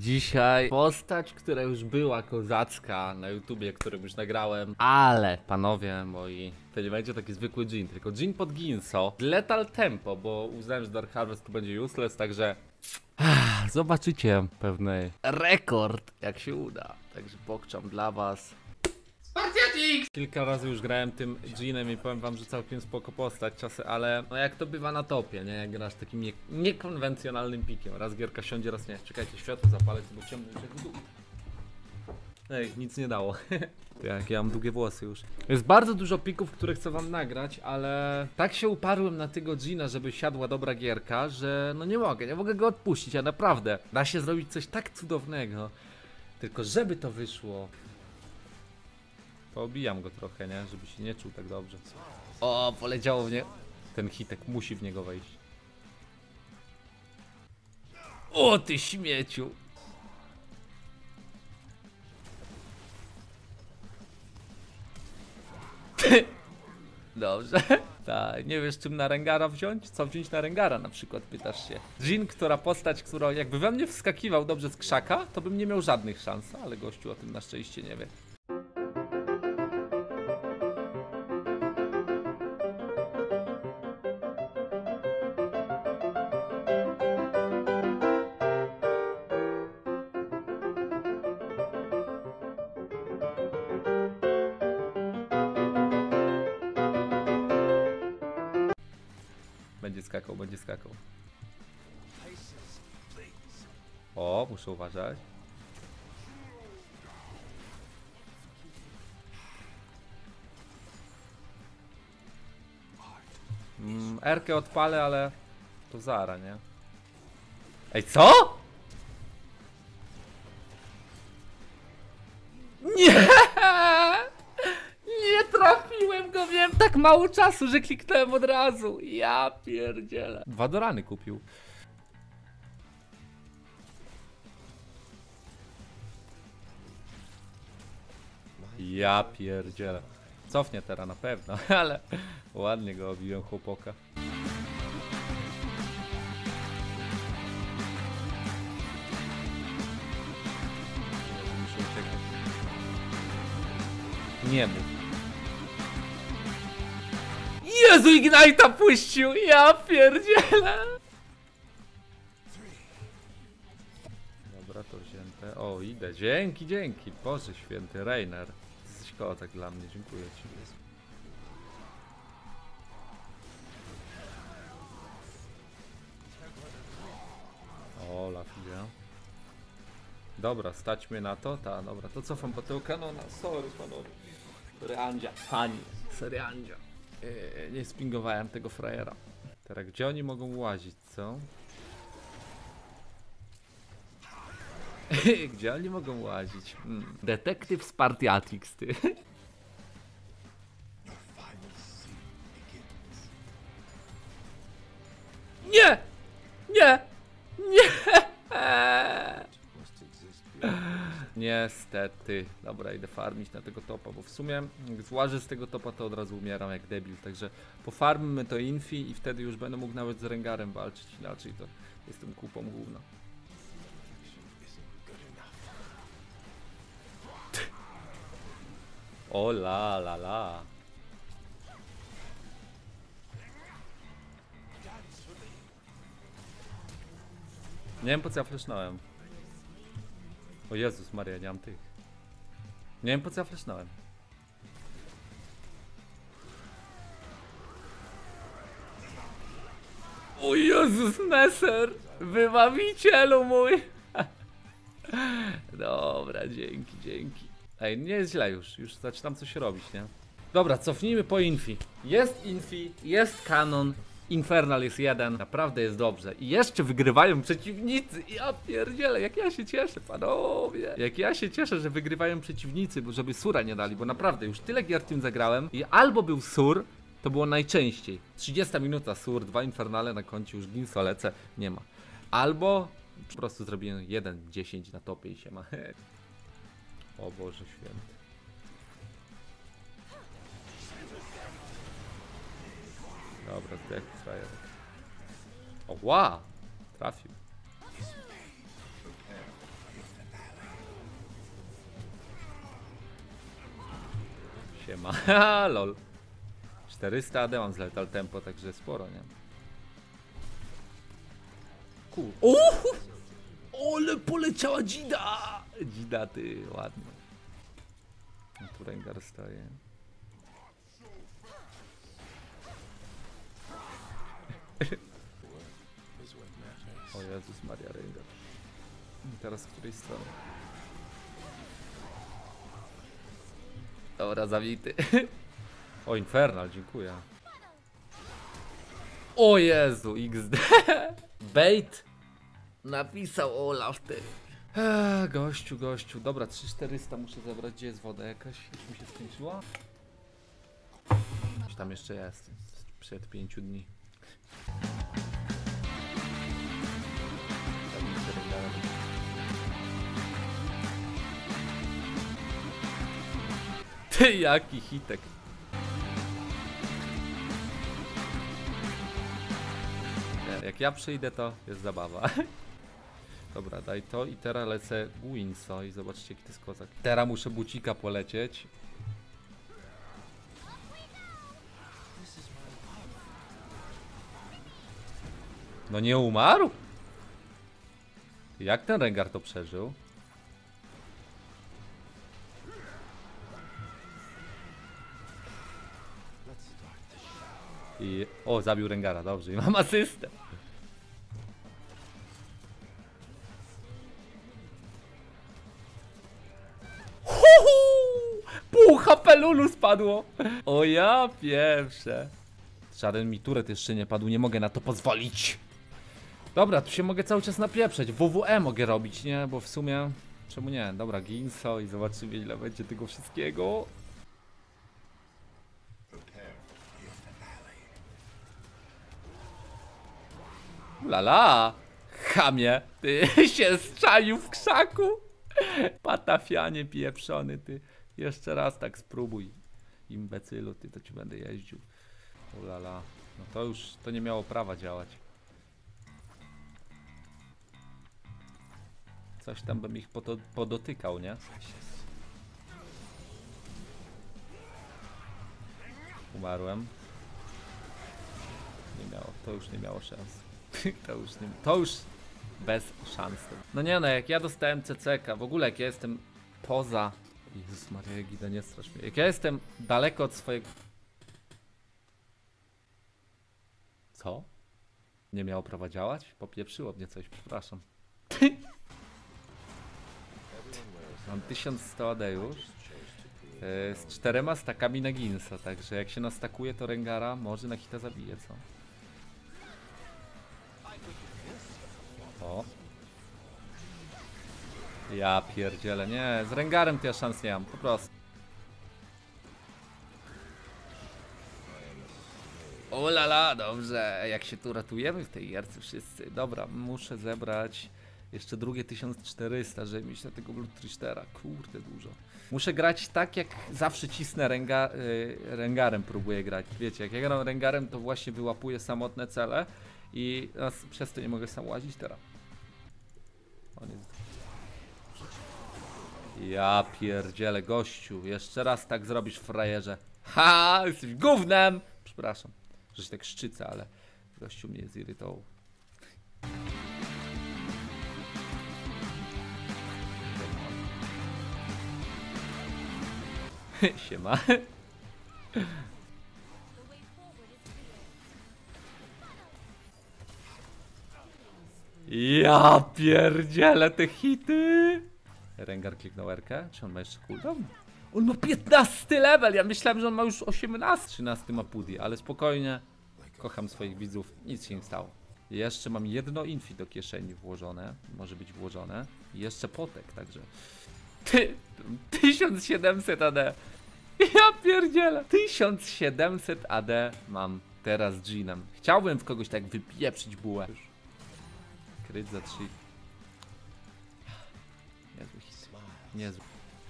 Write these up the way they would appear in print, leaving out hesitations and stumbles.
Dzisiaj postać, która już była kozacka na YouTubie, którą już nagrałem, ale panowie moi, to nie będzie taki zwykły Jhin, tylko Jhin pod Ginso z Lethal Tempo, bo uznałem, że Dark Harvest tu będzie useless, także zobaczycie pewny rekord, jak się uda. Także pokczam dla was. Kilka razy już grałem tym Jhinem i powiem wam, że całkiem spoko postać czasy, ale no jak to bywa na topie, nie? Jak grasz takim niekonwencjonalnym pikiem. Raz gierka siądzie, raz nie. Czekajcie, światło zapalę, bo ciemno już jak w dół. Ej, nic nie dało. Jak ja mam długie włosy już. Jest bardzo dużo pików, które chcę wam nagrać, ale tak się uparłem na tego Jhina, żeby siadła dobra gierka, że no nie mogę go odpuścić, a naprawdę. Da się zrobić coś tak cudownego. Tylko żeby to wyszło. Poobijam go trochę, nie? Żeby się nie czuł tak dobrze. O, poleciało w nie. Ten hitek musi w niego wejść. O, ty śmieciu! Dobrze. Tak, nie wiesz czym na Rengara wziąć? Co wziąć na Rengara na przykład, pytasz się. Jhin, postać, która jakby we mnie wskakiwał dobrze z krzaka, to bym nie miał żadnych szans, ale gościu o tym na szczęście nie wie. Będzie skakał, będzie skakał. O, muszę uważać. Erkę odpalę, ale to zara, nie? Ej, co? Nie! Nie trafiłem go, wiem, tak mało czasu, że kliknąłem od razu. Ja pierdzielę. 2 dorany kupił. Ja pierdzielę. Cofnie teraz na pewno, ale ładnie go obiłem chłopaka. Muszę uciekać. Nie mów. Jezu, Ignite'a puścił! Ja pierdzielę! Dobra, to wzięte. O, idę. Dzięki, dzięki. Boże święty, Reiner. Jesteś kotek dla mnie, dziękuję ci. O, Lafia. Dobra, stać mnie na to? Ta, dobra, to cofam po tego kanona. Sorry, panowie. Seriandzia. Pani. Seriandzia. Nie spingowałem tego frajera. Teraz gdzie oni mogą łazić, co? Gdzie oni mogą łazić? Detektyw Spartiatix, ty. Nie! Nie! Nie! Niestety. Dobra, idę farmić na tego topa, bo w sumie jak złażę z tego topa, to od razu umieram jak debil, także pofarmmy to infi i wtedy już będę mógł nawet z Rengarem walczyć, inaczej to jestem kupą główną. O la la la. Nie wiem po co ja flashnąłem. O Jezus Maria, nie mam tych. Nie wiem po co ja flashnąłem. O Jezus Messer! Wybawicielu mój! Dobra, dzięki, dzięki. Ej, nie jest źle już zaczynam coś robić, nie? Dobra, cofnijmy po infi. Jest infi, jest kanon. Infernal jest 1, naprawdę jest dobrze. I jeszcze wygrywają przeciwnicy. Ja pierdzielę, jak ja się cieszę, panowie. Jak ja się cieszę, że wygrywają przeciwnicy, bo żeby Sura nie dali, bo naprawdę już tyle gier tym zagrałem. I albo był Sur, to było najczęściej. 30 minuta Sur, 2 Infernale na koncie, już Ginso lecę, nie ma. Albo po prostu zrobiłem 1-10 na topie i się ma. O Boże święty. Dobra, zdech frajer. O, wow! Trafił. Siema. Haha, lol. 400 AD mam z Lethal Tempo, także sporo, nie? Cool. Ole poleciała dzida! Dzida, ty, ładnie. No tu Rengar stoi. O Jezus Maria, Rengar. I teraz z której strony? Dobra, zawity. O, Infernal, dziękuję. O Jezu, XD. Bait napisał Olaf, ty. Gościu. Dobra, 3400 muszę zebrać. Gdzie jest woda jakaś? Już mi się skończyła? Czy tam jeszcze jest? Przed 5 dni. Ty, jaki hitek. Jak ja przyjdę, to jest zabawa. Dobra, daj to i teraz lecę Winso i zobaczcie, jaki to jest kozak. Teraz muszę bucika polecieć. No nie umarł? Jak ten Rengar to przeżył? I... O, zabił Rengara, dobrze, i mam asystę. Pół HP Lulu spadło. O ja pierwsze. Żaden mi turet jeszcze nie padł, nie mogę na to pozwolić. Dobra, tu się mogę cały czas napieprzeć. WWE mogę robić, nie? Bo w sumie... Czemu nie? Dobra, Ginso i zobaczymy, ile będzie tego wszystkiego. Lala! Chamie! Ty się zczaił w krzaku! Patafianie pieprzony, ty. Jeszcze raz tak spróbuj. Imbecylu, ty, to ci będę jeździł. Lala. No to już, to nie miało prawa działać. Coś tam bym ich podotykał, nie? Umarłem. Nie miało, to już nie miało szans. To już bez szans. No nie no, jak ja dostałem CCK, w ogóle jak ja jestem poza... Jezus Maria, Gida, nie strasz mnie. Jak ja jestem daleko od swojego... Co? Nie miało prawa działać? Popieprzyło mnie coś, przepraszam. Mam 1100 AD już. Z 4 stakami na Ginsa, także jak się nastakuje, to Rengara może na hita zabije, co? O. Ja pierdzielę, nie, z Rengarem to ja szans nie mam, po prostu. O lala, dobrze, jak się tu ratujemy w tej gierce wszyscy. Dobra, muszę zebrać jeszcze drugie 1400, żeby mieć na tego Blood Tristera. Kurde, dużo. Muszę grać tak, jak zawsze cisnę Rengarem, próbuję grać. Wiecie, jak ja gram Rengarem, to właśnie wyłapuję samotne cele i przez to nie mogę sam łazić teraz. On jest... Ja pierdzielę, gościu, jeszcze raz tak zrobisz, frajerze. Ha, jesteś gównem! Przepraszam, że się tak szczycę, ale gościu mnie zirytował. Siema. Ja pierdzielę te hity. Rengar kliknął R-kę. Czy on ma jeszcze cooldown? On ma 15 level. Ja myślałem, że on ma już 18. 13 ma Pudi, ale spokojnie. Kocham swoich widzów. Nic się nie stało. Jeszcze mam jedno infi do kieszeni włożone. Może być włożone. I jeszcze potek, także... 1700 AD. Ja pierdzielę. 1700 AD mam teraz z Jeanem. Chciałbym w kogoś tak wypieprzyć bułę. Kryt za 3. Niezły hit. Niezły.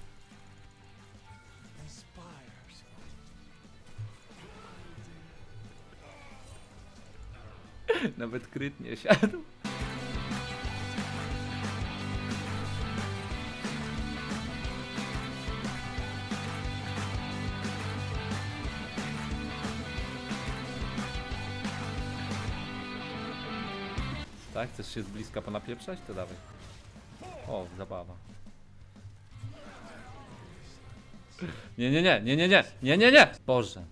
Nawet kryt nie siadł. Tak? Chcesz się z bliska ponapieprzać? To dawaj. O, zabawa. Nie. Boże.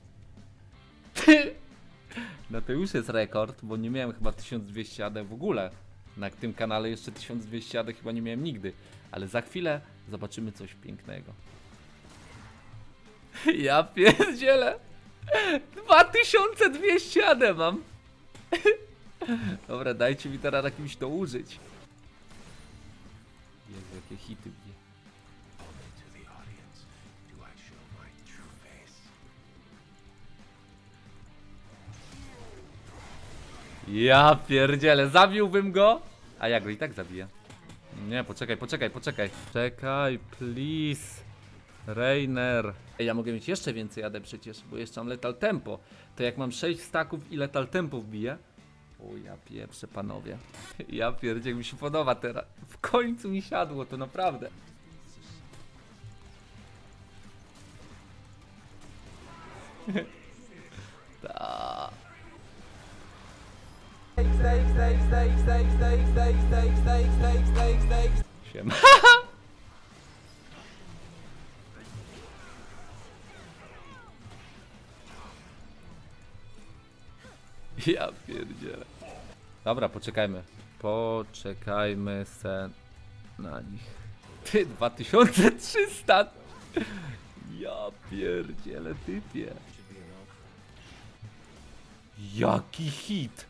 No to już jest rekord, bo nie miałem chyba 1200 AD w ogóle. Na tym kanale jeszcze 1200 AD chyba nie miałem nigdy. Ale za chwilę zobaczymy coś pięknego. Ja pierdzielę. 2200 AD mam. Dobra, dajcie mi teraz na kimś to użyć. Jezu, jakie hity bije. Ja pierdzielę, zabiłbym go? A ja go i tak zabiję. Nie, poczekaj. Czekaj, please. Reiner. Ej, ja mogę mieć jeszcze więcej AD przecież, bo jeszcze mam Lethal Tempo. To jak mam 6 staków i Lethal Tempo wbiję. O ja pieprzę, panowie. Ja pierdzielę, mi się podoba teraz. W końcu mi siadło, to naprawdę. Ta. Siema. Ja pierdzielę. Dobra, poczekajmy. Poczekajmy se na nich. Ty, 2300! Ja pierdzielę, typie. Jaki hit!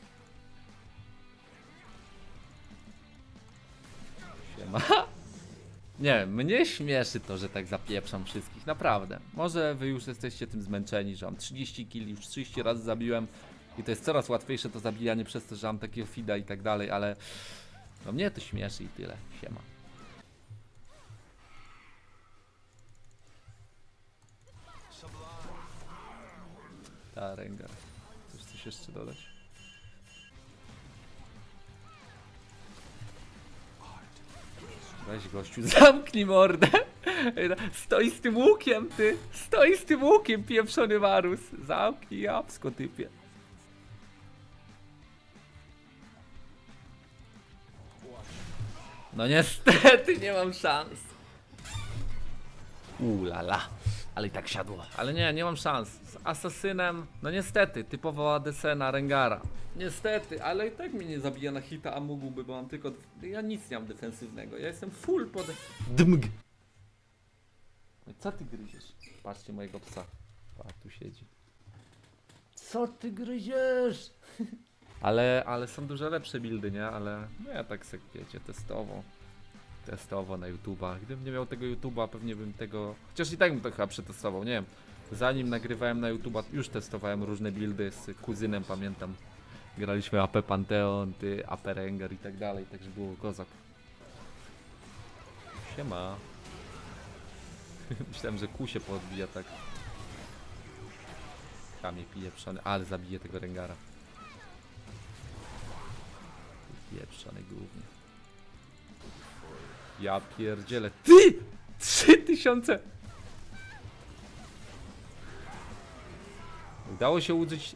Siema. Nie, mnie śmieszy to, że tak zapieprzam wszystkich, naprawdę. Może wy już jesteście tym zmęczeni, że mam 30 killi, już 30 razy zabiłem i to jest coraz łatwiejsze to zabijanie przez to, że mam takiego fida i tak dalej, ale no mnie to śmieszy i tyle. Siema. Ta Rengar. Chcesz coś jeszcze dodać? Weź gościu, zamknij mordę. Stoi z tym łukiem, ty. Stoi z tym łukiem, pieprzony Varus. Zamknij japsko, typie. No niestety nie mam szans. Lala. Ale i tak siadło. Ale nie mam szans. Z asasynem, no niestety, typowo ADC na Rengara. Niestety, ale i tak mnie nie zabija na hita, a mógłby, bo mam tylko... Ja nic nie mam defensywnego, ja jestem full pod... Dmg. No co ty gryziesz? Patrzcie mojego psa. A tu siedzi. Co ty gryziesz? ale są dużo lepsze buildy, nie? Ale no ja tak sobie, wiecie, testowo na YouTube'a. Gdybym nie miał tego YouTube'a, pewnie bym tego... Chociaż i tak bym to chyba przetestował, nie wiem. Zanim nagrywałem na YouTube'a, już testowałem różne buildy z kuzynem, pamiętam. Graliśmy AP Pantheon, AP Rengar i tak dalej, także było kozak. Siema. Myślałem, że Q się podbija tak. Kamie pieprzony, ale zabije tego Rengara. Pieprzony głównie. Ja pierdzielę. Ty! 3000! Udało się użyć...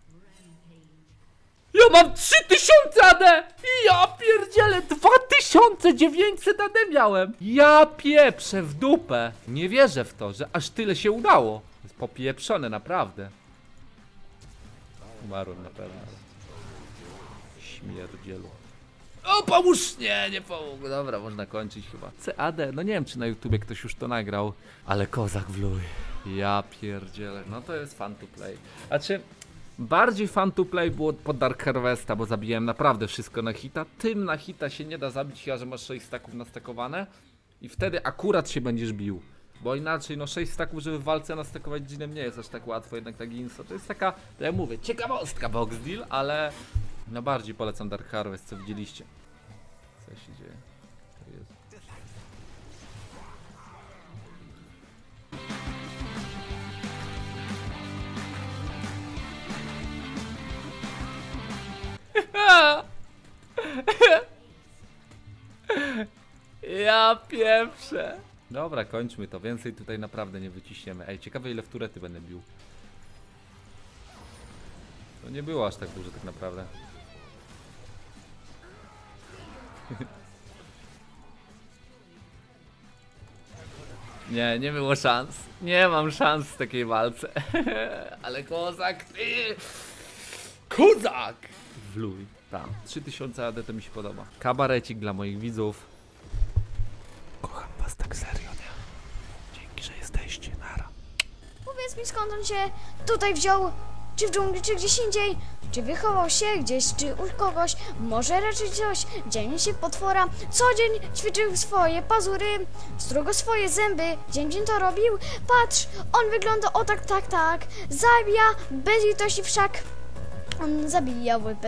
Ja mam 3000 AD! Ja pierdzielę! 2900 AD miałem! Ja pieprzę w dupę! Nie wierzę w to, że aż tyle się udało. To jest popieprzone, naprawdę. Umarłem na pewno. Śmierdzielu. O, pomóż! Nie pomógł. Dobra, można kończyć chyba. CAD, no nie wiem, czy na YouTubie ktoś już to nagrał, ale kozak w luj. Ja pierdzielę. No to jest fun to play. Znaczy, bardziej fun to play było pod Dark Harvesta, bo zabijałem naprawdę wszystko na hita. Tym na hita się nie da zabić, chyba że masz 6 staków nastakowane i wtedy akurat się będziesz bił. Bo inaczej, no 6 staków, żeby w walce nastakować dżinem nie jest aż tak łatwo, jednak ta Ginso to jest taka, to ja mówię, ciekawostka box deal, ale no bardziej polecam Dark Harvest, co widzieliście. Co się dzieje? To jest... Ja pieprzę. Dobra, kończmy to. Więcej tutaj naprawdę nie wyciśniemy. Ej, ciekawe ile w turety będę bił. To nie było aż tak dużo tak naprawdę. Nie, nie było szans. Nie mam szans w takiej walce. Ale kozak, ty! Kozak! Wluj. Tam. 3000 AD to mi się podoba. Kabarecik dla moich widzów. Kocham was tak serio, nie? Dzięki, że jesteście. Nara. Powiedz mi, skąd on się tutaj wziął? Czy w dżungli, czy gdzieś indziej? Czy wychował się gdzieś, czy u kogoś? Może raczej coś. Dzień się potwora. Co dzień ćwiczył swoje pazury. Strugo swoje zęby. Dzień to robił. Patrz, on wygląda o tak. Zabija bez litości wszak. On zabijał